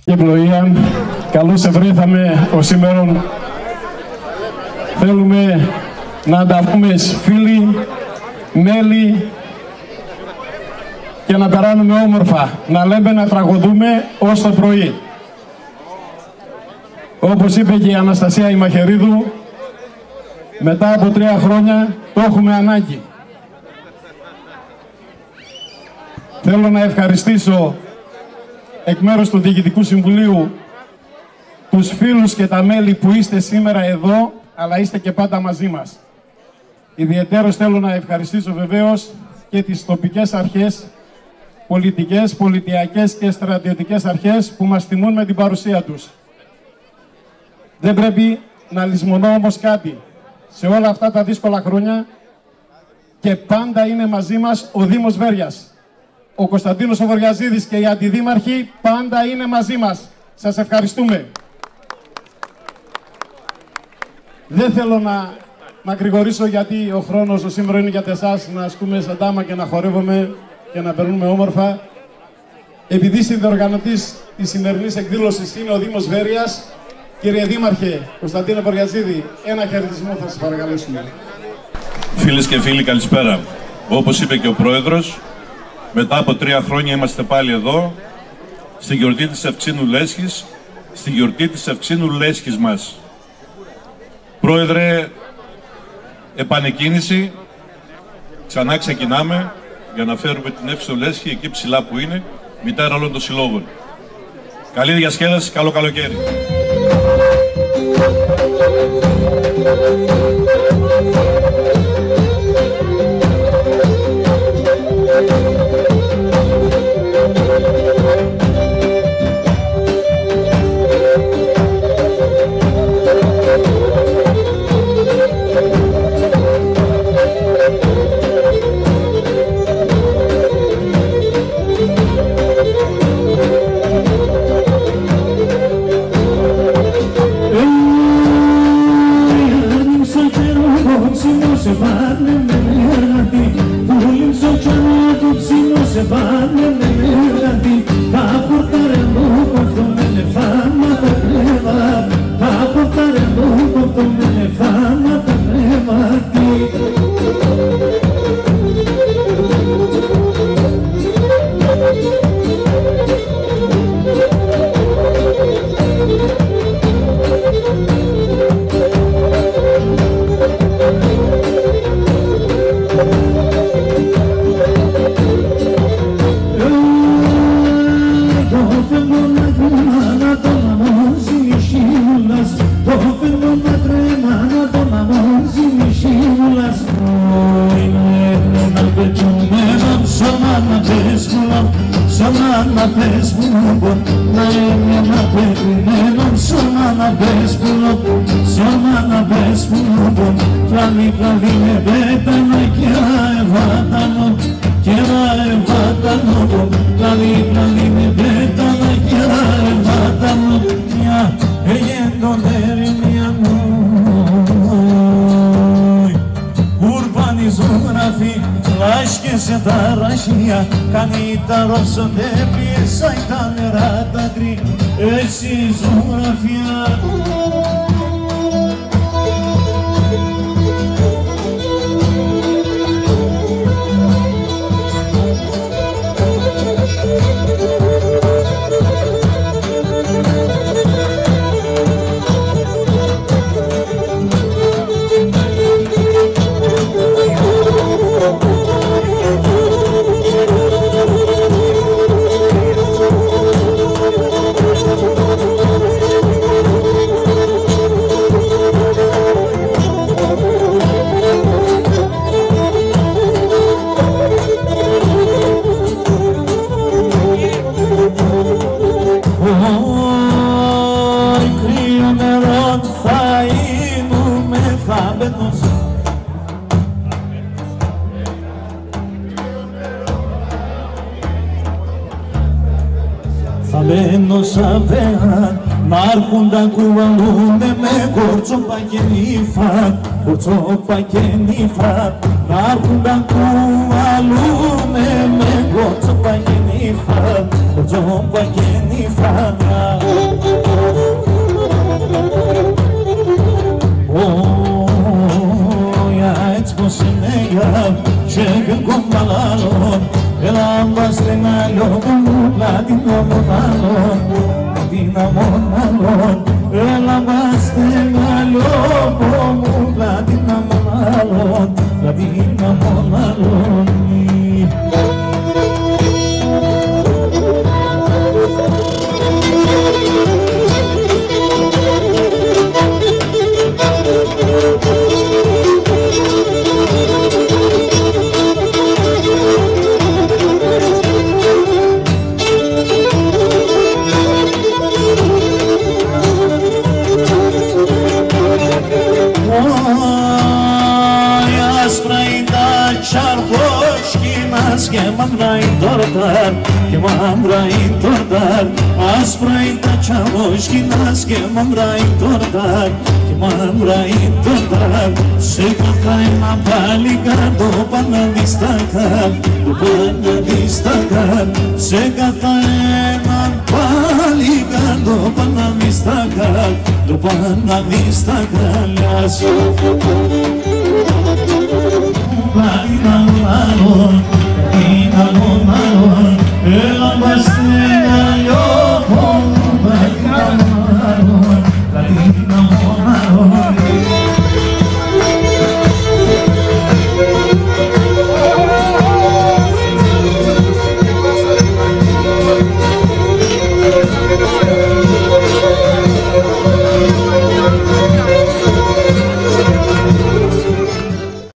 Ευλογία, καλώς ευρέθαμε ως σήμερον. Θέλουμε να ανταβούμε φίλοι, μέλη και να περάνουμε όμορφα, να λέμε, να τραγουδούμε ως το πρωί. Όπως είπε και η Αναστασία η Μαχαιρίδου, μετά από 3 χρόνια το έχουμε ανάγκη. Θέλω να ευχαριστήσω εκ μέρους του Διοικητικού Συμβουλίου τους φίλους και τα μέλη που είστε σήμερα εδώ, αλλά είστε και πάντα μαζί μας. Ιδιαιτέρως θέλω να ευχαριστήσω βεβαίως και τις τοπικές αρχές, πολιτικές, πολιτιακές και στρατιωτικές αρχές που μας τιμούν με την παρουσία τους. Δεν πρέπει να λησμονώ όμως κάτι. Σε όλα αυτά τα δύσκολα χρόνια και πάντα είναι μαζί μας ο Δήμος Βέρειας. Ο Κωνσταντίνος ο Βοριαζίδης και οι αντιδήμαρχοι πάντα είναι μαζί μας. Σας ευχαριστούμε. Δεν θέλω να μακρηγορήσω, γιατί ο χρόνος σήμερα είναι για εσάς να ασκούμε σαντάμα και να χορεύουμε και να περνούμε όμορφα. Επειδή συνδιοργανωτής της σημερινής εκδήλωσης είναι ο Δήμος Βέρειας, κύριε Δήμαρχε Κωνσταντίνο Βοριαζίδη, ένα χαιρετισμό θα σας παρακαλέσουμε. Φίλες και φίλοι, καλησπέρα. Όπως είπε και ο Πρόεδρος, μετά από 3 χρόνια είμαστε πάλι εδώ, στη γιορτή της Ευξήνου Λέσχης, στη γιορτή της Ευξήνου Λέσχης μας. Πρόεδρε, επανεκκίνηση, ξανά ξεκινάμε για να φέρουμε την Εύξηνο Λέσχη εκεί ψηλά που είναι, μητέρα όλων των συλλόγων. Καλή διασκέδαση, καλό καλοκαίρι. Κορτσόπα και νύφα, να έρχουν τα κουβαλούμε με κορτσόπα και νύφα, κορτσόπα και νύφα. στάκα και κομπαλάλων έλα μας στενάλιο μου πλατινό μονάλων πλατίνα μονάλων έλα μας στενάλιο μου πλατίνα μονάλων πλατίνα μονάλων. Και μαύρα είναι τόρταρ, και μαύρα είναι τόρταρ. Άσπρα είναι τα τσαβόσκινας και μαύρα είναι τόρταρ, και μαύρα είναι τόρταρ. Σε καθά ένα παλικάρ, το παναδιστάκαρ, το παναδιστάκαρ. Σε καθά ένα παλικάρ, το παναδιστάκαρ, το παναδιστάκαρ.